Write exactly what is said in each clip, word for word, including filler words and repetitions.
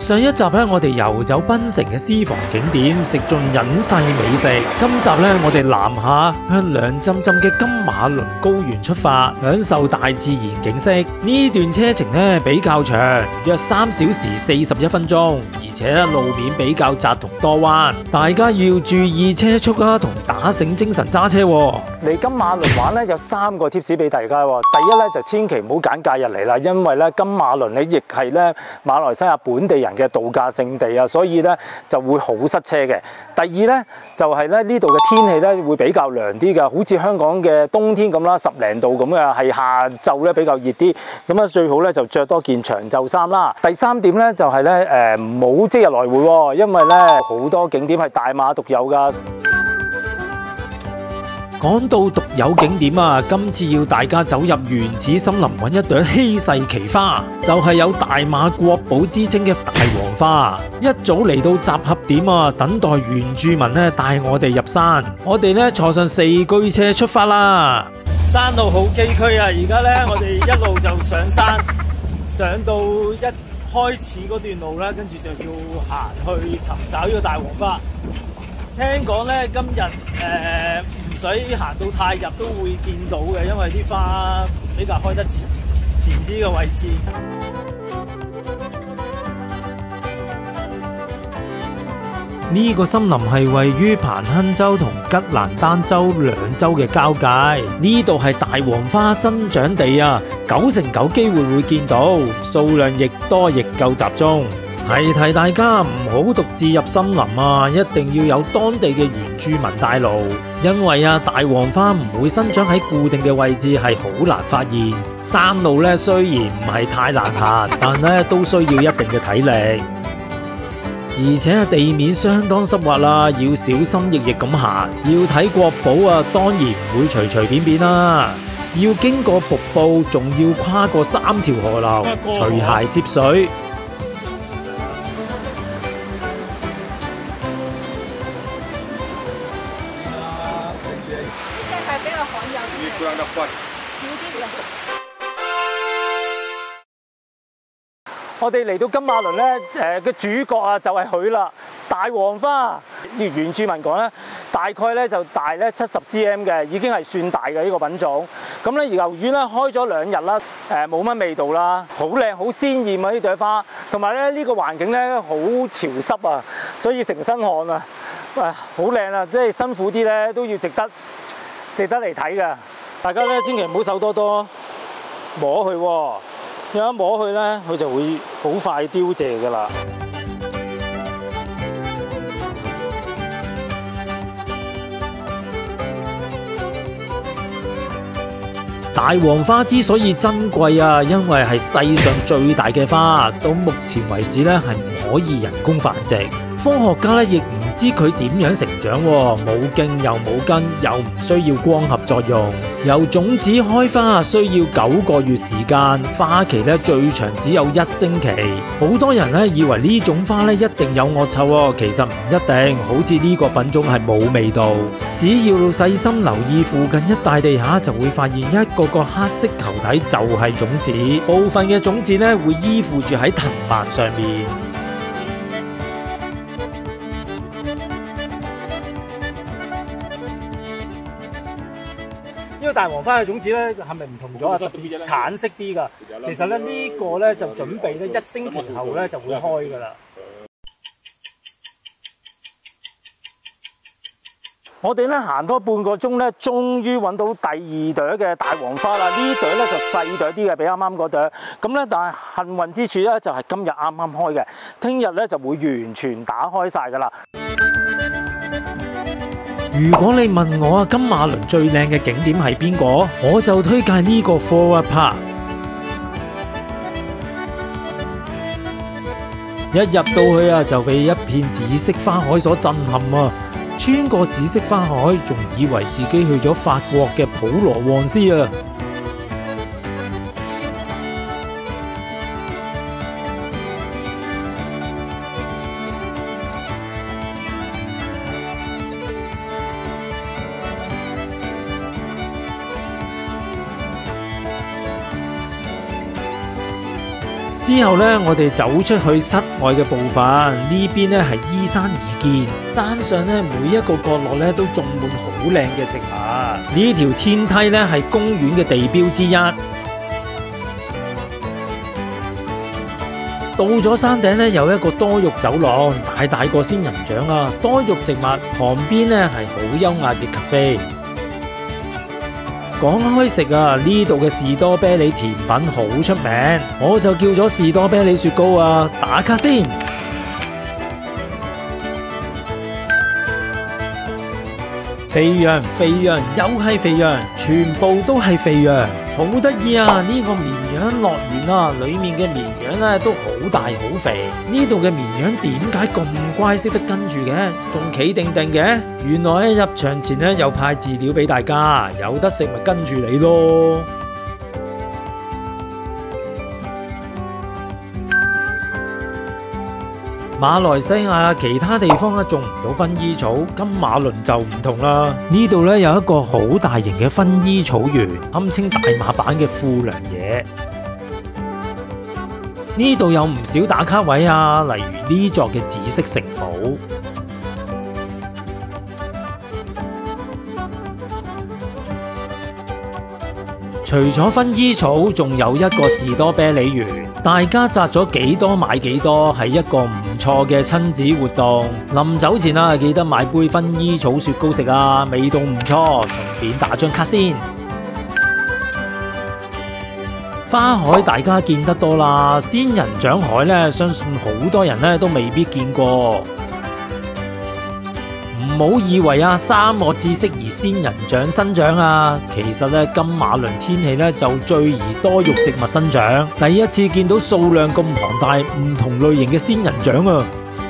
上一集咧，我哋遊走檳城嘅私房景點，食盡隱世美食。今集咧，我哋南下向涼浸浸嘅金馬崙高原出發，享受大自然景色。呢段車程咧比較長，約三小時四十一分鐘，而且路面比較窄同多彎，大家要注意車速啊，同打醒精神揸車。 嚟金馬崙玩咧，有三個 tips 俾大家。第一咧就千祈唔好揀假日嚟啦，因為咧金馬崙咧亦係咧馬來西亞本地人嘅度假勝地啊，所以咧就會好塞車嘅。第二咧就係咧呢度嘅天氣咧會比較涼啲嘅，好似香港嘅冬天咁啦，十零度咁嘅，係下晝咧比較熱啲。咁啊最好咧就着多件長袖衫啦。第三點咧就係咧誒唔好即日來回喎，因為咧好多景點係大馬獨有㗎。 講到獨有景點啊，今次要大家走入原始森林揾一朵稀世奇花，就係有大馬國寶之稱嘅大黃花。一早嚟到集合點啊，等待原住民咧帶我哋入山。我哋咧坐上四驅車出發啦。山路好崎嶇啊，而家咧我哋一路就上山，上到一開始嗰段路咧，跟住就要行去尋找呢個大黃花。聽講咧今日誒唔使行到太入都會見到嘅，因為啲花比較開得前前啲嘅位置。呢個森林係位於彭亨州同吉蘭丹州兩州嘅交界，呢度係大黃花生長地啊，九成九機會會見到，數量亦多亦夠集中。提提大家唔好獨自入森林啊，一定要有當地嘅原住民帶路，因為啊大黃花唔會生長喺固定嘅位置，係好難發現。山路咧雖然唔係太難行，但咧都需要一定嘅體力，而且地面相當濕滑啦，要小心翼翼咁行。要睇國寶啊，當然唔會隨隨便便啦，要經過瀑布，仲要跨過三條河流，除鞋涉水。 我哋嚟到金馬崙咧，誒嘅主角啊就係佢啦，大黃花。原原住民講咧，大概咧就大咧七十 cm 嘅，已經係算大嘅呢個品種。咁咧由於咧開咗兩日啦，誒冇乜味道啦，好靚好鮮豔啊呢朵花，同埋咧呢個環境咧好潮濕啊，所以成身汗啊，誒好靚啊，即係辛苦啲咧都要值得值得嚟睇㗎。大家咧千祈唔好手多多摸佢喎。有一摸佢咧，佢就會好快凋謝噶啦。 大黃花之所以珍貴啊，因為係世上最大嘅花，到目前為止咧係唔可以人工繁殖。科學家咧亦唔知佢點樣成長，冇莖又冇根，又唔需要光合作用。由種子開花需要九個月時間，花期咧最長只有一星期。好多人咧以為呢種花咧一定有惡臭，其實唔一定。好似呢個品種係冇味道，只要細心留意附近一帶地下，就會發現一個個黑色球體就係種子。部分嘅種子咧會依附住喺藤蔓上面。呢個大黃花嘅種子咧係咪唔同咗啊？特別橙色啲㗎。其實咧呢個咧就準備咧一星期後咧就會開㗎啦。我哋咧行多半個鐘咧，終於揾到第二朵嘅大黃花啦！呢朵咧就細朵啲嘅，比啱啱嗰朵。咁咧，但係幸運之處咧就係今日啱啱開嘅，聽日咧就會完全打開晒㗎啦。如果你問我啊，金馬崙最靚嘅景點係邊個？我就推介呢個 Forward Park。一入到去啊，就被一片紫色花海所震撼啊！穿過紫色花海，仲以為自己去咗法國嘅普羅旺斯啊！ 之後咧，我哋走出去室外嘅部分，呢邊咧係依山而建，山上咧每一個角落咧都種滿好靚嘅植物。呢條天梯咧係公園嘅地標之一。到咗山頂咧，有一個多肉走廊，大大個仙人掌啊，多肉植物旁邊咧係好優雅嘅咖啡。講開食啊，呢度嘅士多啤梨甜品好出名，我就叫咗士多啤梨雪糕啊，打卡先。肥羊，肥羊，又係肥羊，全部都係肥羊，好得意啊！呢個綿羊樂園啊，裏面嘅綿羊咧都好大好肥。呢度嘅綿羊點解咁乖，識得跟住嘅，仲企定定嘅？原來入場前咧有派飼料俾大家，有得食咪跟住你咯。馬來西亞其他地方咧種唔到薰衣草，金馬倫就唔同啦。呢度咧有一個好大型嘅薰衣草園，堪稱大馬版嘅富良野。呢度有唔少打卡位啊，例如呢座嘅紫色城堡。除咗薰衣草，仲有一個士多啤梨園，大家摘咗幾多買幾多，係一個唔錯嘅親子活動。臨走前啊，記得買杯薰衣草雪糕食啊，味道唔錯，順便打張卡先。花海大家見得多啦，仙人掌海咧，相信好多人咧都未必見過。唔好以為啊，沙漠至適宜仙人掌生長啊，其實咧金馬倫天氣咧就最宜多肉植物生長。第一次見到數量咁龐大、唔同類型嘅仙人掌啊！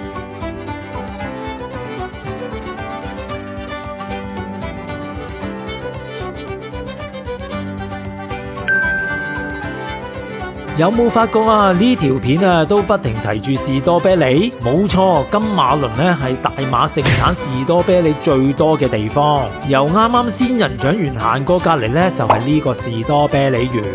有冇發覺啊？呢條片啊都不停提住士多啤梨，冇錯，金馬倫咧係大馬盛產士多啤梨最多嘅地方。由啱啱仙人掌園行過隔籬咧，就係呢個士多啤梨園。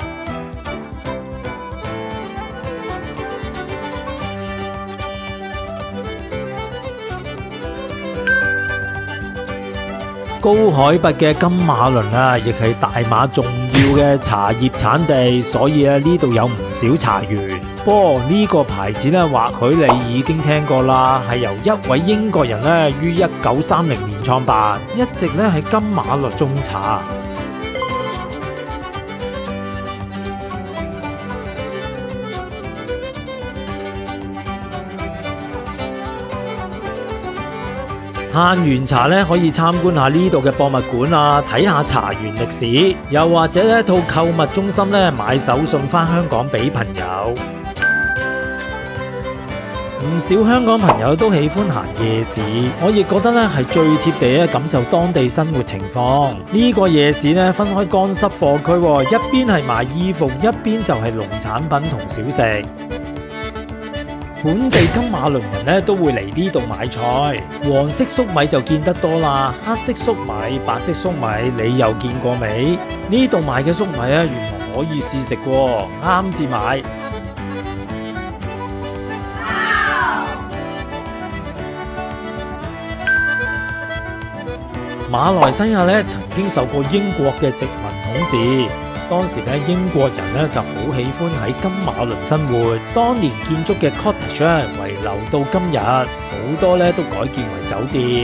高海拔嘅金馬倫啊，亦係大馬重要嘅茶葉產地，所以啊呢度有唔少茶園。不過呢個牌子咧，或許你已經聽過啦，係由一位英國人咧於一九三零年創辦，一直咧喺金馬倫種茶。嘆完茶咧，可以參觀下呢度嘅博物館啊，睇下茶園歷史，又或者咧到購物中心咧買手送返香港俾朋友。唔少香港朋友都喜歡行夜市，我亦覺得咧係最貼地咧感受當地生活情況。呢個夜市咧分開乾濕貨區，一邊係賣衣服，一邊就係農產品同小食。本地金馬倫人咧都會嚟呢度買菜，黃色粟米就見得多啦，黑色粟米、白色粟米你又見過未？呢度賣嘅粟米啊，原來可以試食喎，啱至買。馬來西亞咧曾經受過英國嘅殖民統治。當時咧英國人咧就好喜歡喺金馬倫生活，當年建築嘅 cottage 遺留到今日，好多咧都改建為酒店。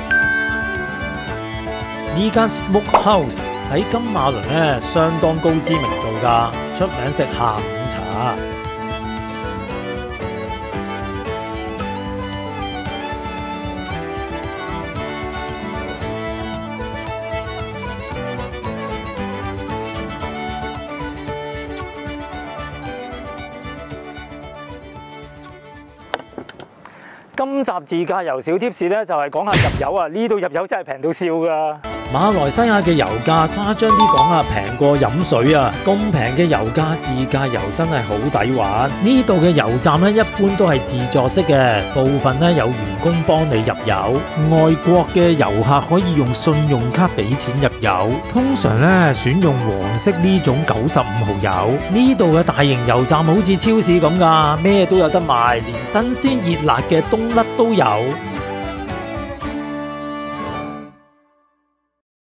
呢間 Smoke House 喺金馬倫咧相當高知名度㗎，出名食下午茶。今集自駕遊小貼士咧，就係講下入油啊！呢度入油真係平到笑㗎。 馬來西亞嘅油價誇張啲講啊，平過飲水啊！咁平嘅油價，自駕遊真係好抵玩。呢度嘅油站咧，一般都係自助式嘅，部分咧有員工幫你入油。外國嘅遊客可以用信用卡俾錢入油，通常咧選用黃色呢種九十五號油。呢度嘅大型油站好似超市咁噶，咩都有得賣，連新鮮熱辣嘅冬甩都有。